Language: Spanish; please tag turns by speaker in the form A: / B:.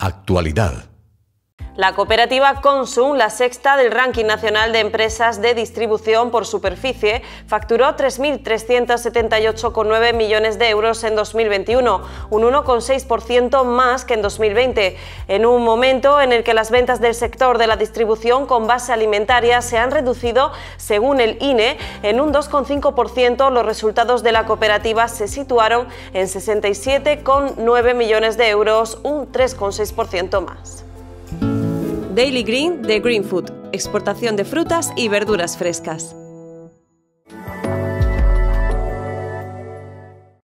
A: Actualidad.
B: La cooperativa Consum, la sexta del ranking nacional de empresas de distribución por superficie, facturó 3.378,9 millones de euros en 2021, un 1,6% más que en 2020, en un momento en el que las ventas del sector de la distribución con base alimentaria se han reducido, según el INE, en un 2,5%. Los resultados de la cooperativa se situaron en 67,9 millones de euros, un 3,6% más. Daily Green de Green Food, exportación de frutas y verduras frescas.